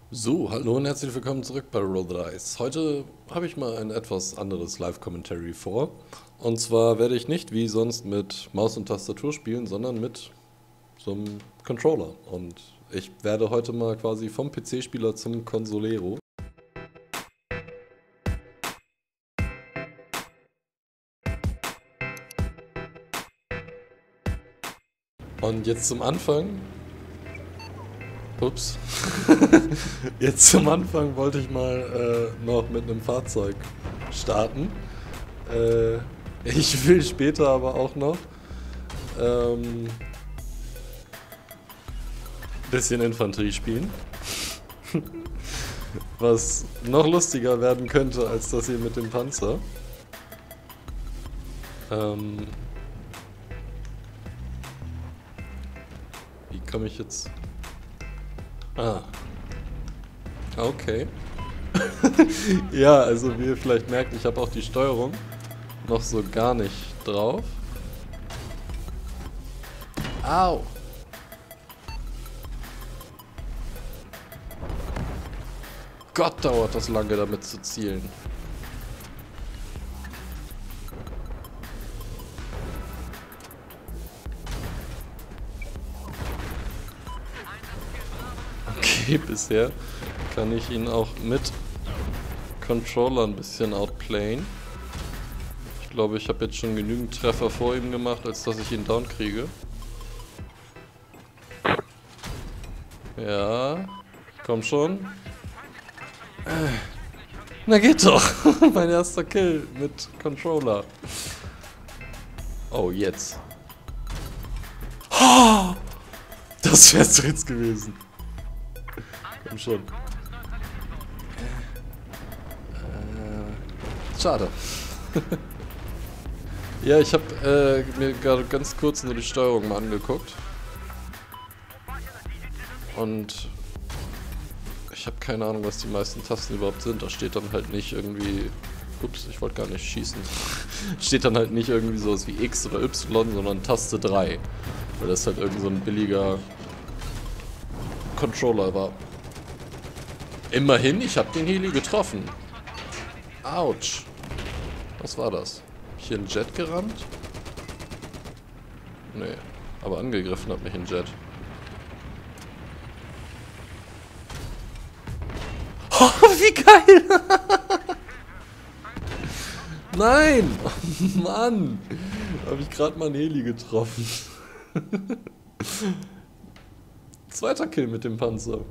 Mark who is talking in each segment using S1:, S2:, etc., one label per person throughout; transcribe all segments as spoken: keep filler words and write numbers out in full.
S1: So, hallo und herzlich willkommen zurück bei Roll the Dice. Heute habe ich mal ein etwas anderes Live-Commentary vor. Und zwar werde ich nicht wie sonst mit Maus und Tastatur spielen, sondern mit so einem Controller. Und ich werde heute mal quasi vom P C-Spieler zum Consolero. Und jetzt zum Anfang. Ups. Jetzt zum Anfang wollte ich mal äh, noch mit einem Fahrzeug starten. Äh, ich will später aber auch noch ähm, bisschen Infanterie spielen. Was noch lustiger werden könnte als das hier mit dem Panzer. Ähm, wie komme ich jetzt... Ah. Okay. Ja, also wie ihr vielleicht merkt, ich habe auch die Steuerung noch so gar nicht drauf. Au! Gott, dauert das lange damit zu zielen. Okay, bisher kann ich ihn auch mit Controller ein bisschen outplayen. Ich glaube, ich habe jetzt schon genügend Treffer vor ihm gemacht, als dass ich ihn down kriege. Ja, komm schon. Äh, na geht doch! Mein erster Kill mit Controller. Oh, jetzt. Oh, das wär's doch jetzt gewesen. Komm schon. Äh, schade. Ja, ich habe äh, mir gerade ganz kurz nur die Steuerung mal angeguckt. Und ich habe keine Ahnung, was die meisten Tasten überhaupt sind. Da steht dann halt nicht irgendwie... Ups, ich wollte gar nicht schießen. Steht dann halt nicht irgendwie sowas wie X oder Y, sondern Taste drei. Weil das halt irgend so ein billiger Controller war. Immerhin, ich habe den Heli getroffen. Autsch. Was war das? Hab ich hier einen Jet gerammt? Nee, aber angegriffen hat mich ein Jet. Oh, wie geil! Nein! Oh, Mann! Habe ich gerade mal einen Heli getroffen. Zweiter Kill mit dem Panzer.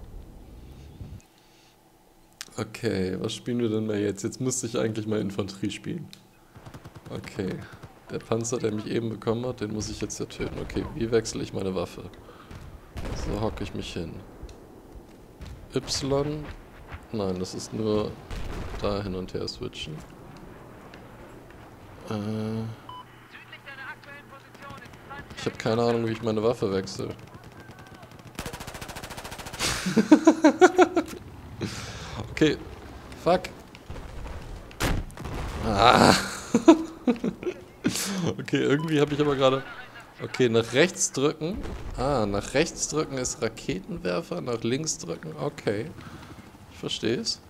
S1: Okay, was spielen wir denn mal jetzt? Jetzt müsste ich eigentlich mal Infanterie spielen. Okay. Der Panzer, der mich eben bekommen hat, den muss ich jetzt ja töten. Okay, wie wechsle ich meine Waffe? So hocke ich mich hin. Y. Nein, das ist nur da hin und her switchen. Äh. Ich habe keine Ahnung, wie ich meine Waffe wechsle. Okay. Fuck. Ah. Okay, irgendwie habe ich aber gerade... Okay, nach rechts drücken. Ah, nach rechts drücken ist Raketenwerfer, nach links drücken. Okay. Ich verstehe es.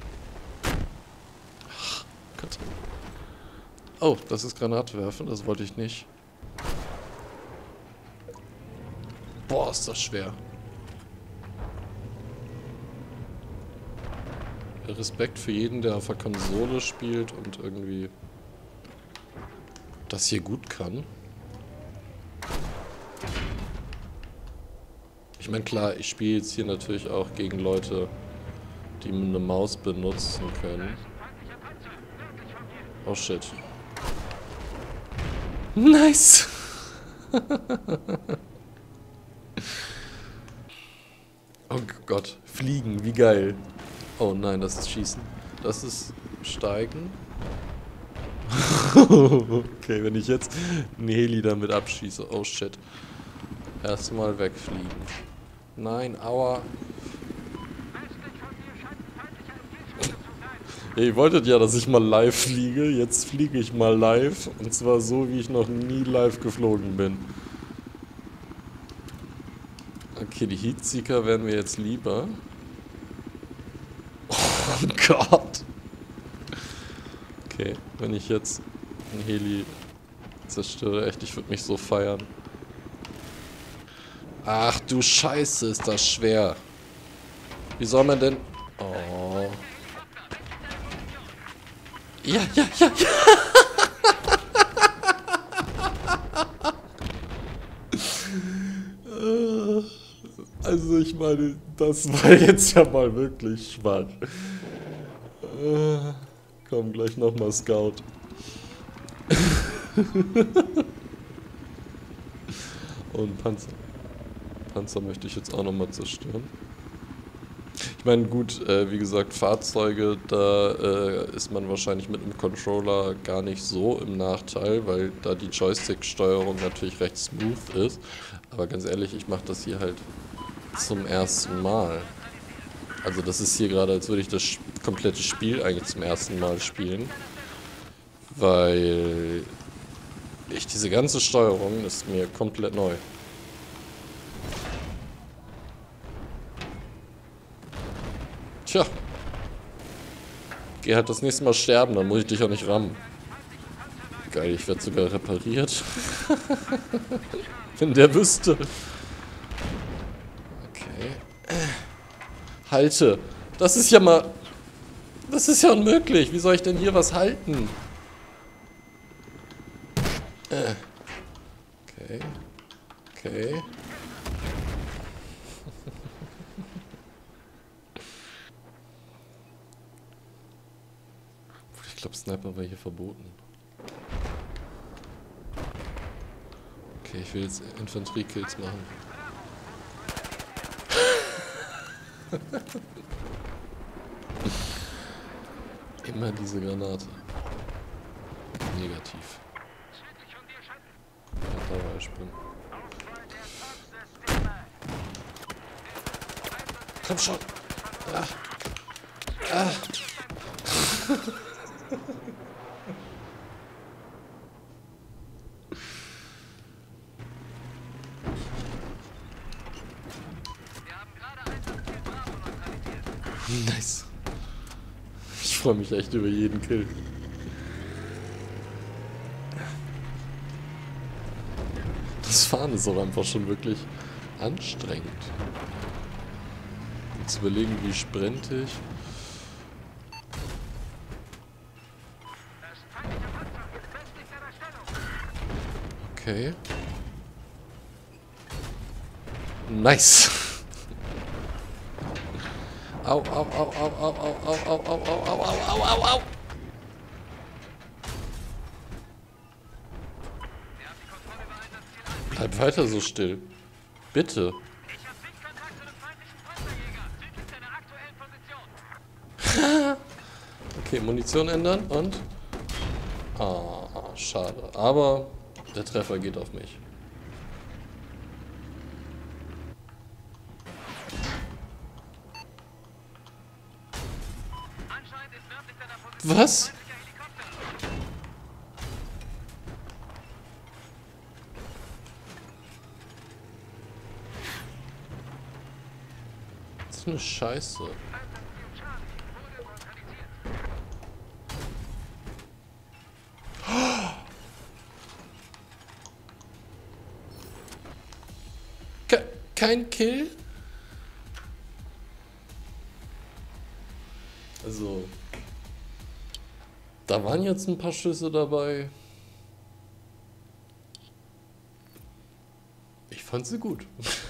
S1: Ach, Gott. Oh, das ist Granate werfen, das wollte ich nicht. Boah, ist das schwer. Respekt für jeden, der auf der Konsole spielt und irgendwie das hier gut kann. Ich meine, klar, ich spiele jetzt hier natürlich auch gegen Leute, die eine Maus benutzen können. Oh shit. Nice! Oh Gott, fliegen, wie geil. Oh nein, das ist Schießen. Das ist Steigen. Okay, wenn ich jetzt einen Heli damit abschieße. Oh shit. Erstmal wegfliegen. Nein, aua. Ihr wolltet ja, dass ich mal live fliege. Jetzt fliege ich mal live. Und zwar so, wie ich noch nie live geflogen bin. Okay, die Heatseeker wären mir jetzt lieber. Oh Gott. Okay, wenn ich jetzt ein Heli zerstöre, echt, ich würde mich so feiern. Ach du Scheiße, ist das schwer. Wie soll man denn... Oh. Ja, ja, ja, ja. Also ich meine, das war jetzt ja mal wirklich schwach. Äh, komm, gleich nochmal Scout. Und Panzer. Panzer möchte ich jetzt auch nochmal zerstören. Ich meine, gut, äh, wie gesagt, Fahrzeuge, da äh, ist man wahrscheinlich mit einem Controller gar nicht so im Nachteil, weil da die Joystick-Steuerung natürlich recht smooth ist. Aber ganz ehrlich, ich mache das hier halt zum ersten Mal. Also das ist hier gerade, als würde ich das komplette Spiel eigentlich zum ersten Mal spielen. Weil ich diese ganze Steuerung ist mir komplett neu. Tja. Geh halt das nächste Mal sterben, dann muss ich dich auch nicht rammen. Geil, ich werde sogar repariert. Wenn der wüsste. Okay. Halte. Das ist ja mal... Das ist ja unmöglich. Wie soll ich denn hier was halten? Okay. Okay. Ich glaube, Sniper war hier verboten. Okay, ich will jetzt Infanterie-Kills machen. Immer diese Granate. Negativ. Ja, da war er springen. Komm schon! Ah. Ah. Nice. Ich freue mich echt über jeden Kill. Das Fahren ist auch einfach schon wirklich anstrengend. Jetzt überlegen, wie sprinte ich. Okay. Nice. Au, au, au, au, au, au, au, au, au, au, au, au, au, au. Bleib weiter so still. Bitte. Okay, Munition ändern und... Ah, schade. Aber der Treffer geht auf mich. Was? Das ist eine Scheiße. Ke- Kein Kill? Also... Da waren jetzt ein paar Schüsse dabei. Ich fand sie gut.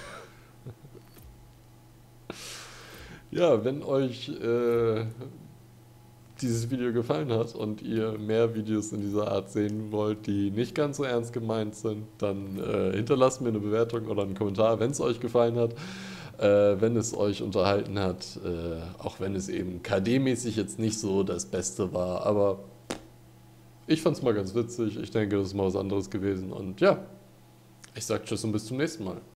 S1: Ja, wenn euch äh, dieses Video gefallen hat und ihr mehr Videos in dieser Art sehen wollt, die nicht ganz so ernst gemeint sind, dann äh, hinterlasst mir eine Bewertung oder einen Kommentar, wenn es euch gefallen hat. Äh, wenn es euch unterhalten hat, äh, auch wenn es eben K D-mäßig jetzt nicht so das Beste war, aber ich fand es mal ganz witzig. Ich denke, das ist mal was anderes gewesen und ja, ich sag tschüss und bis zum nächsten Mal.